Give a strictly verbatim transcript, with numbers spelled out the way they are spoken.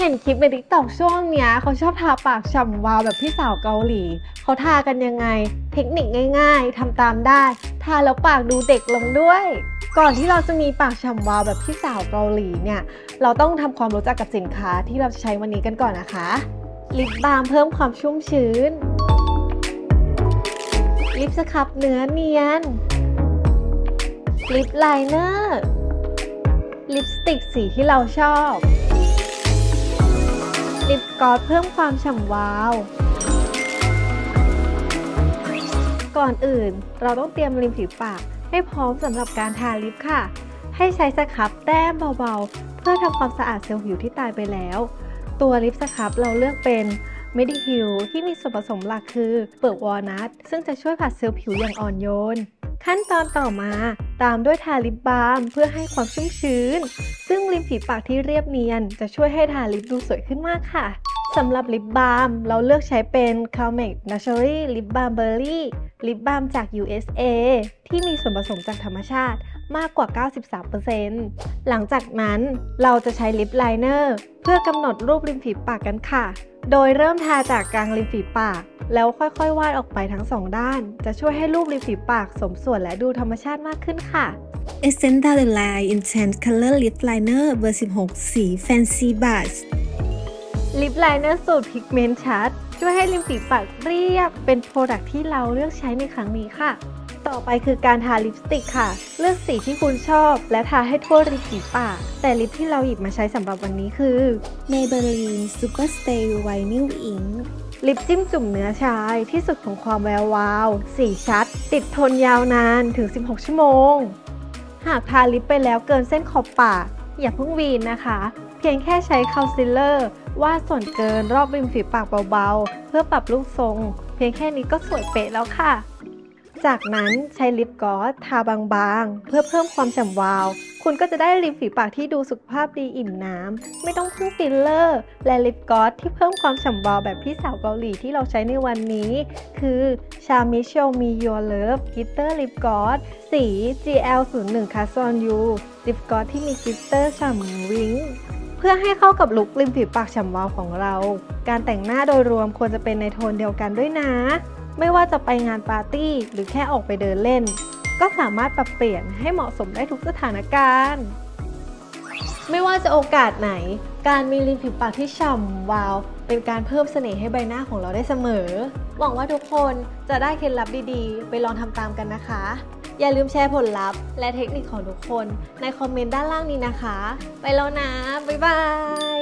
ห็นคลิปใน ติ๊กต็อก ช่วงเนี้ยเขาชอบทาปากฉ่ำวาวแบบพี่สาวเกาหลีเขาทากันยังไงเทคนิคง่ายๆทำตามได้ทาแล้วปากดูเด็กลงด้วยก่อนที่เราจะมีปากฉ่ำวาวแบบพี่สาวเกาหลีเนี่ยเราต้องทำความรู้จักกับสินค้าที่เราจะใช้วันนี้กันก่อนนะคะลิปบาล์มเพิ่มความชุ่มชื้นลิปสครับเนื้อเนียนลิปไลเนอร์ลิปสติกสีที่เราชอบลิปกลอสเพิ่มความฉ่ำวาวก่อนอื่นเราต้องเตรียมริมฝีปากให้พร้อมสำหรับการทาลิปค่ะให้ใช้สครับแต้มเบาๆเพื่อทำความสะอาดเซลล์ผิวที่ตายไปแล้วตัวลิปสครับเราเลือกเป็น Mediheal ที่มีส่วนผสมหลักคือเปลือกวอลนัทซึ่งจะช่วยผัดเซลล์ผิวอย่างอ่อนโยนขั้นตอนต่อมาตามด้วยทาลิปบาล์มเพื่อให้ความชุ่มชื้นซึ่งริมฝีปากที่เรียบเนียนจะช่วยให้ทาลิปดูสวยขึ้นมากค่ะสำหรับลิปบาล์มเราเลือกใช้เป็น Calmette Naturally Lip Balm Berry ลิปบาล์มจาก ยู เอส เอ ที่มีส่วนผสมจากธรรมชาติมากกว่า เก้าสิบสามเปอร์เซ็นต์ หลังจากนั้นเราจะใช้ลิปไลเนอร์เพื่อกำหนดรูปริมฝีปากกันค่ะโดยเริ่มทาจากกลางริมฝีปากแล้วค่อยๆวาดออกไปทั้งสองด้านจะช่วยให้รูปริมฝีปากสมส่วนและดูธรรมชาติมากขึ้นค่ะ Essence de Line Intense Color Lip Liner เบอร์ สิบหก สี Fancy Blush ลิปไลเนอร์สูตรพิกเมนต์ชัดช่วยให้ริมฝีปากเรียบเป็นโปรดักที่เราเลือกใช้ในครั้งนี้ค่ะต่อไปคือการทาลิปสติกค่ะเลือกสีที่คุณชอบและทาให้ทั่วริมฝีปากแต่ลิปที่เราหยิบมาใช้สำหรับวันนี้คือ Maybelline Super Stay Vinyl Ink ลิปจิ้มจุ่มเนื้อชายที่สุดของความแวววาวสีชัดติดทนยาวนานถึงสิบหกชั่วโมงหากทาลิปไปแล้วเกินเส้นขอบปากอย่าเพิ่งวีนนะคะเพียงแค่ใช้คอนซีลเลอร์วาดส่วนเกินรอบริมฝีปากเบาๆเพื่อปรับรูปทรงเพียงแค่นี้ก็สวยเป๊ะแล้วค่ะจากนั้นใช้ลิปกลอสทาบางๆเพื่อเพิ่มความฉ่ำวาวคุณก็จะได้ริมฝีปากที่ดูสุขภาพดีอิ่มน้ำไม่ต้องพึ่งฟิลเลอร์และลิปกลอสที่เพิ่มความฉ่ำวาวแบบพี่สาวเกาหลีที่เราใช้ในวันนี้คือ Charme Show Me Your Love Glitter Lip Gloss สี จี แอล ศูนย์ หนึ่ง Cast on You ลิปกลอสที่มีกลิตเตอร์ฉ่ำวิ้งเพื่อให้เข้ากับลุคริมฝีปากฉ่ำวาวของเราการแต่งหน้าโดยรวมควรจะเป็นในโทนเดียวกันด้วยนะไม่ว่าจะไปงานปาร์ตี้หรือแค่ออกไปเดินเล่นก็สามารถปรับเปลี่ยนให้เหมาะสมได้ทุกสถานการณ์ไม่ว่าจะโอกาสไหนการมีริมฝีปากที่ฉ่ำวาวเป็นการเพิ่มเสน่ห์ให้ใบหน้าของเราได้เสมอหวังว่าทุกคนจะได้เคล็ดลับดีๆไปลองทำตามกันนะคะอย่าลืมแชร์ผลลัพธ์และเทคนิคของทุกคนในคอมเมนต์ด้านล่างนี้นะคะไปแล้วนะบ๊ายบาย